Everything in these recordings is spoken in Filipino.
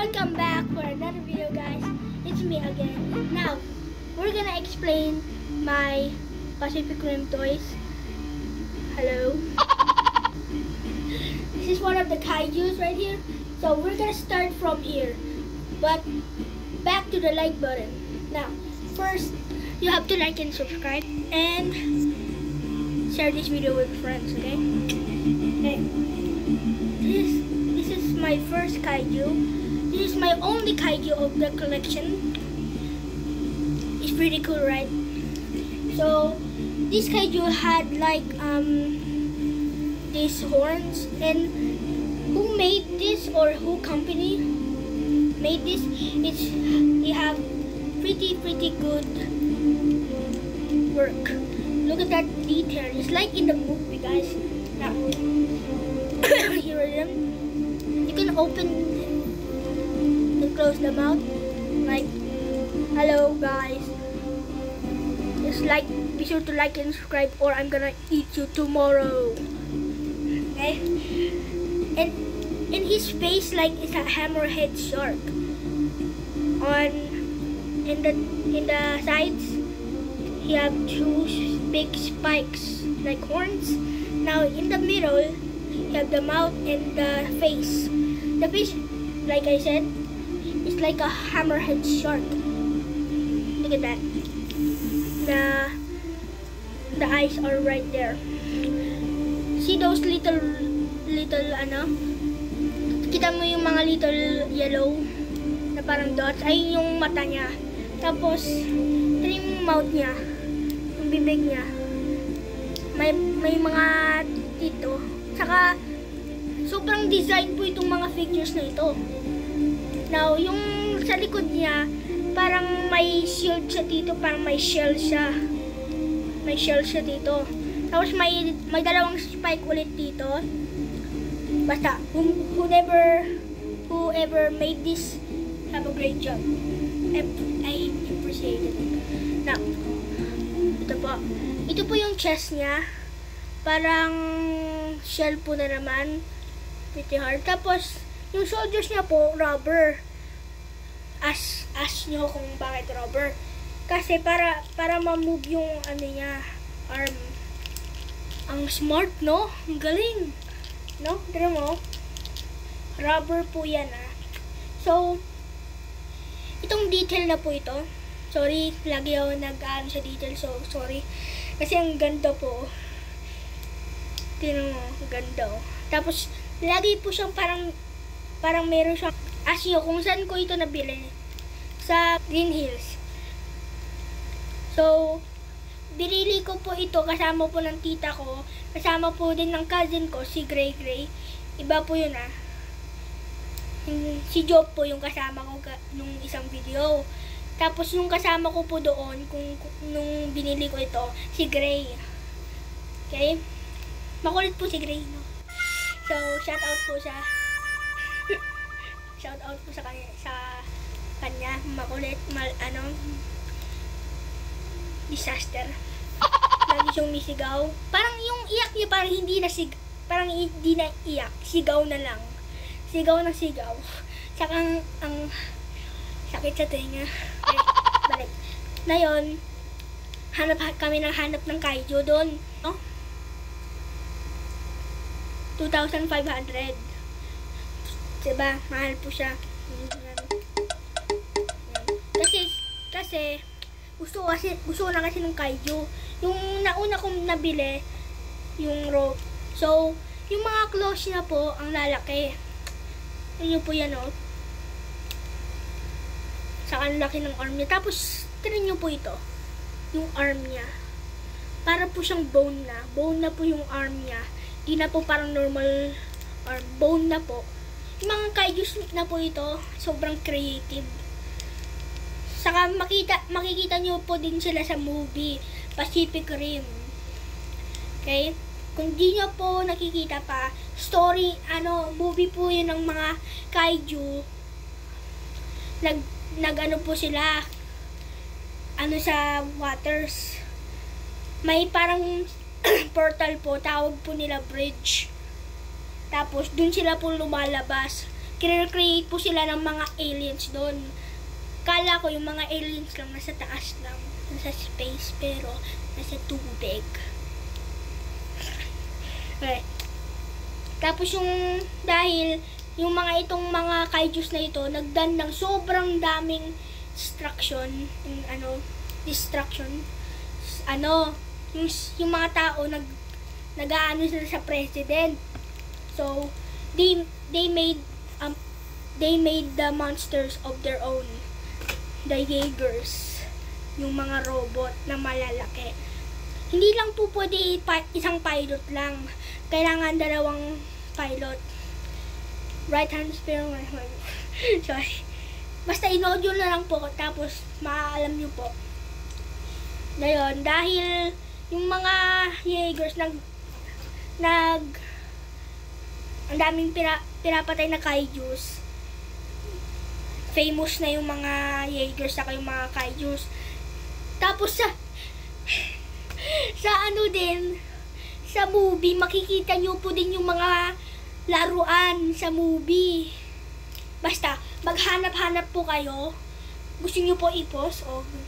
Welcome back for another video, guys. It's me again. Now, we're gonna explain my Pacific Rim toys. Hello. This is one of the kaijus right here. So we're gonna start from here. But back to the like button. Now, first, you have to like and subscribe and share this video with friends, okay? Okay. This is my first kaiju. This is my only kaiju of the collection. It's pretty cool, right? So this kaiju had like these horns, and who made this or who company made this? They have pretty good work. Look at that detail. It's like in the movie, guys. Now, here are them. You can open and close the mouth. Like, hello, guys. Just like, be sure to like and subscribe, or I'm gonna eat you tomorrow. Okay? And his face like is a hammerhead shark. In the sides, he have two big spikes like horns. Now in the middle, you have the mouth and the face. The face, like I said, is like a hammerhead shark. Look at that. The eyes are right there. See those little ano? Kita mo yung mga little yellow na parang dots? Ay yung mata niya. Tapos ito yung mouth niya, yung bibig niya. May mga dito. Saka sobrang design po itong mga figures na ito. Now, yung sa likod niya, parang may shield siya dito, parang may shell siya. May shell siya dito. Tapos may dalawang spike ulit dito. Basta, whoever made this, have a great job. I appreciate it. Now, ito po. Ito po yung chest niya. Parang shell po na naman. Pretty hard. Tapos, yung shoulders niya po, rubber. Ask nyo kung bakit rubber. Kasi para ma-move yung ano niya, arm. Ang smart, no? Ang galing. No? Tira mo. Rubber po yan, ah. So, itong detail na po ito. Sorry, lagi ako nag-ano sa detail. So, sorry. Kasi ang ganda po. Tingnan mo, ganda. Tapos, lagi po siyang parang meron siyang asyo kung saan ko ito nabili. Sa Green Hills. So, binili ko po ito kasama po ng tita ko. Kasama po din ng cousin ko, si Gray Gray. Iba po yun, ah. Si Job po yung kasama ko nung isang video. Tapos yung kasama ko po doon, nung binili ko ito, si Gray. Okay? Makulit po si Gray, no? So, shout out po sa kanya. Makulit, disaster. Lagi siyang misigaw. Parang yung iyak niya, parang hindi na iyak. Sigaw na lang. Sigaw na sigaw. Saka ang sakit sa tenga. Okay, balik. Ngayon, kami hanap ng kaiju doon. No? 2,500. Diba? Mahal po siya. Kasi gusto ko na kasi ng kaiju. Yung nauna kong nabili, yung rope. So, yung mga clothes niya po, ang lalaki. Yun po yan, oh. Saka ang laki ng arm niya. Tapos, tinan nyo po ito. Yung arm niya. Para po siyang bone na. Bone na po yung arm niya. Di na po parang normal arm. Bone na po. Yung mga kaijus na po ito, sobrang creative. Saka makikita nyo po din sila sa movie, Pacific Rim. Okay? Kung di nyo po nakikita pa, movie po yun ng mga kaiju. Nag-ano po sila, sa waters. May parang portal po, tawag po nila bridge. Tapos, dun sila po lumalabas. create po sila ng mga aliens doon. Kala ko yung mga aliens lang nasa taas lang, nasa space, pero nasa tubig. Okay. Tapos dahil yung mga itong mga kaijus na ito, nagdan ng sobrang daming distraction, yung mga tao nag-aano sila sa president. So, they made the monsters of their own. The Jaegers, yung mga robot na malalaki. Hindi lang po pwede isang pilot lang. Kailangan 2 pilot. Right hand spear, sorry. Basta in-audio na lang po, tapos maaalam nyo po. Ngayon, dahil yung mga Jaegers ang daming pinapatay na kaijus, famous na yung mga Jaegers saka yung mga kaijus. Tapos sa movie, makikita nyo po din yung mga laruan sa movie. Basta, maghanap-hanap po kayo. Gusto nyo po i-post,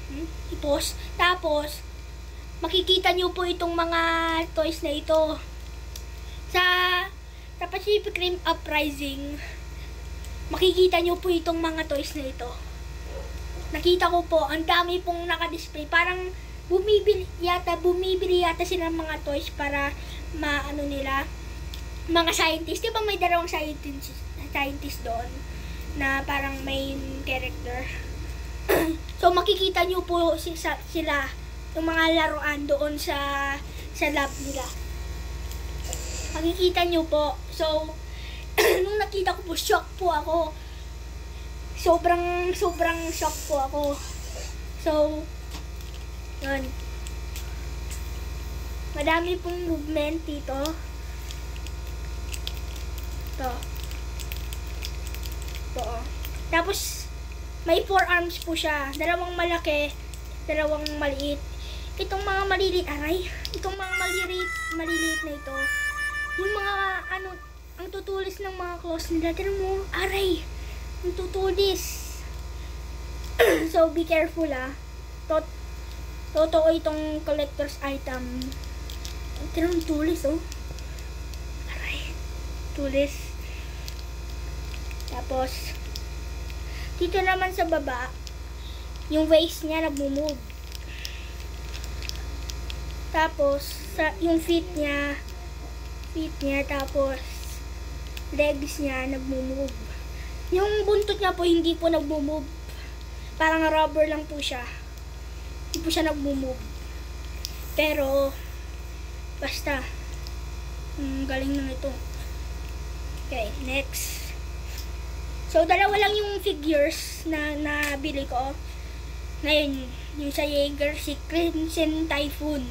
tapos, makikita nyo po itong mga toys na ito. Sa Pacific Rim Uprising, makikita nyo po itong mga toys na ito. Nakita ko po, ang dami pong naka-display. Parang bumibili yata sila ng mga toys para nila, mga scientist. Diba may 2 scientist doon na parang main character? So makikita nyo po sila, yung mga laruan doon sa lab nila. Makikita nyo po. So nung nakita ko po, shock po ako. Sobrang shock po ako. So yun. Madami pong movement dito. Ito. Tapos may 4 arms po siya. 2 malaki, 2 maliit. Itong mga maliliit, itong mga maliliit na ito, yung mga ang tutulis ng mga claws nila. Tignan mo, ang tutulis. So be careful Totoo itong collector's item. Tignan mo, tulis tulis. Tapos dito naman sa baba, yung waist niya nagmo-move. Tapos yung feet niya, tapos legs niya nagmo-move. Yung buntot niya po hindi po nagmo-move. Parang rubber lang po siya. Hindi po siya nagmo-move. Pero basta galing na ito. Okay, next. So, 2 lang yung figures na nabili ko. Ngayon, yung sa Jaeger, si Crimson Typhoon.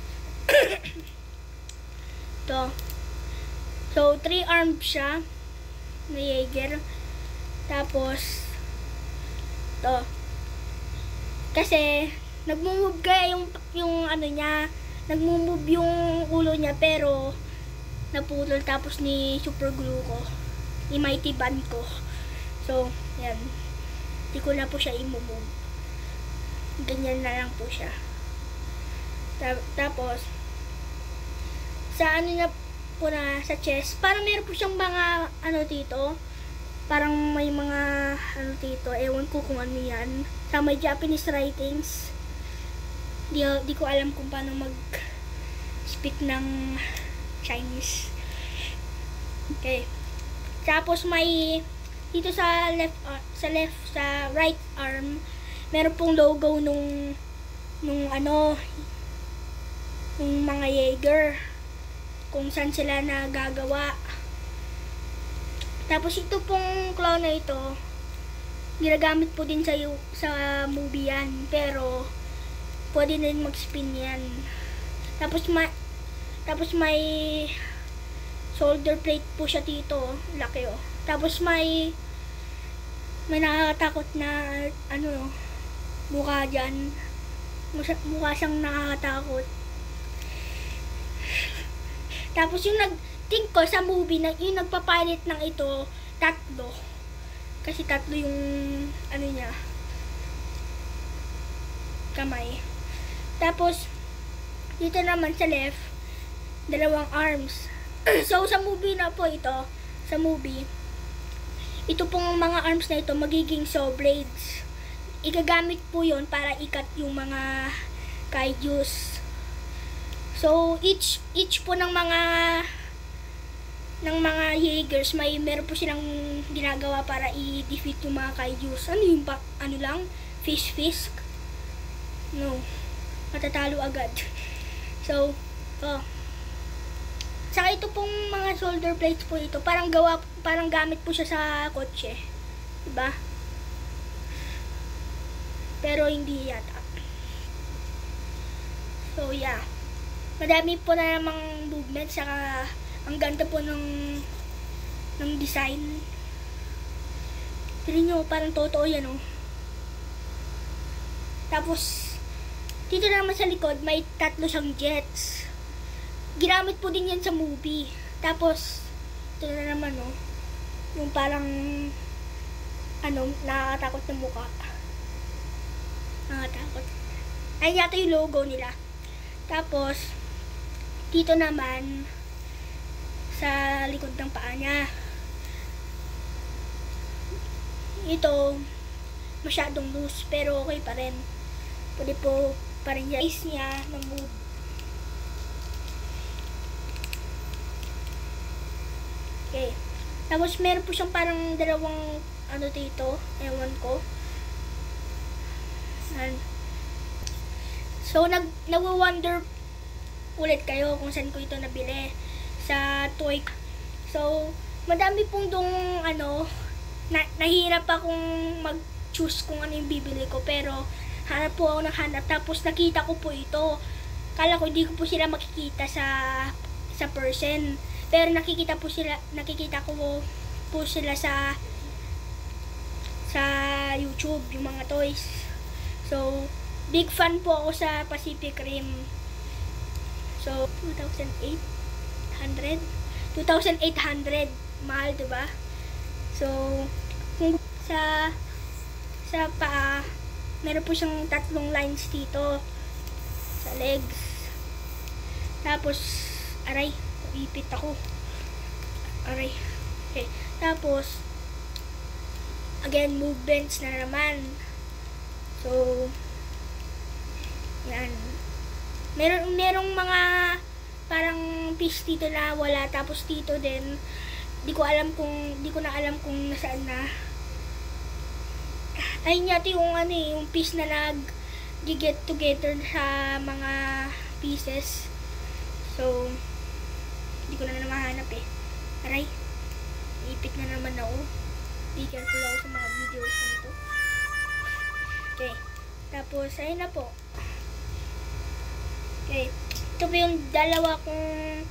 Ito. So, 3 arms siya na Jaeger. Tapos, ito. Kasi, nagmumove kaya yung niya, nagmumove yung ulo niya, pero naputol tapos ni super glue ko, ni Mighty Band ko. So, yan. Hindi ko na po siya i-move. Ganyan na lang po siya. Tapos, sa na po na sa chest, parang meron po siyang mga dito. Parang may mga dito. Ewan ko kung ano yan. Sa may Japanese writings. Di ko alam kung paano mag-speak ng Chinese. Okay. Tapos may dito sa right arm, meron pong logo nung mga Jaeger, kung saan sila nagagawa. Tapos ito pong claw na ito, ginagamit po din sa movie yan, pero pwede din mag-spin yan. Tapos may shoulder plate po siya dito, laki Tapos may nakakatakot na mukha dyan. Mukha siyang nakakatakot. Tapos yung think ko sa movie, yung nagpapalit ng ito, 3. Kasi tatlo yung ano niya, kamay. Tapos dito naman sa left, dalawang arms. So sa movie na po ito, sa movie, ito pong mga arms na ito magiging saw blades. Igagamit po yon para ikat yung mga kaijus. So each po ng mga Jaegers, meron po silang ginagawa para i-defeat yung mga kaijus. Ano yung ano lang? Fisk? No. Matatalo agad. So, saka ito pong mga shoulder plates po ito, parang gamit po siya sa kotse. Diba? Pero hindi yata. So, yeah. Madami po na namang movement, saka ang ganda po ng design. Tignan nyo, parang totoo yan, oh. Tapos, dito naman sa likod, may tatlo siyang jets. Ginamit po din yan sa movie. Tapos, ito na naman, oh. Yung parang, nakakatakot na mukha. Nakakatakot. Ayun yata yung logo nila. Tapos, dito naman, sa likod ng paa niya, ito masyadong loose pero okay pa rin. Pwede po pa rin yung size niya ng move. Okay. Tapos meron po siyang parang dalawang dito, ewan ko. So nagwa-wonder ulit kayo kung saan ko ito nabili. Sa toy. So, madami pong nahirap akong mag-choose kung ano yung bibili ko. Pero, hanap po ako ng hanap. Tapos, nakita ko po ito. Kala ko hindi ko po sila makikita sa person. Pero, nakikita ko po sila sa YouTube, yung mga toys. So, big fan po ako sa Pacific Rim. So, 2,800. Mahal, diba? So, kung sa paa, meron po siyang tatlong lines dito sa legs. Tapos, aray, ipit ako. Aray. Okay. Tapos, again, movements na naman. So, yan. Merong mga parang piece dito na wala, tapos dito din di ko na alam kung nasaan na. Ayun yata yung yung piece na nag-get together sa mga pieces. So di ko na mahanap eh. Aray, ipit na naman ako. Be careful ako sa mga videos nito. Okay, tapos ayun na po. Okay, ito po yung dalawa kong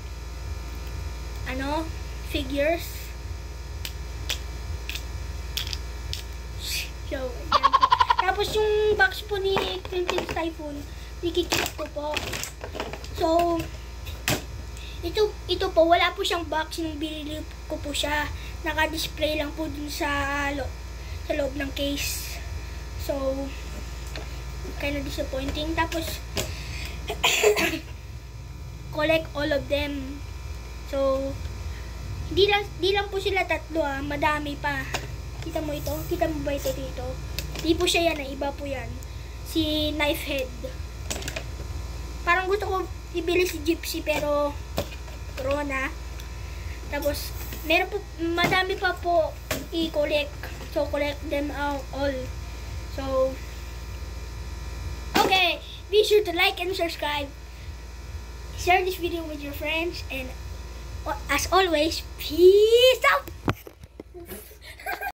figures. So, ayan po. Tapos yung box po ni Princess Typhoon, ikikip ko po. So, ito po, wala po siyang box nung binili ko po siya. Naka-display lang po dun sa loob ng case. So, kind of disappointing. Tapos, collect all of them. So, di lang po sila tatlo madami pa. Kita mo ito? Kita mo ba ito dito? Di po siya yan, iba po yan. Si Knife Head. Parang gusto ko ibili si Gypsy pero Corona. Tapos, meron po, madami pa po i-collect. So, collect them all. So, okay. Be sure to like and subscribe. Share this video with your friends. And as always, peace out!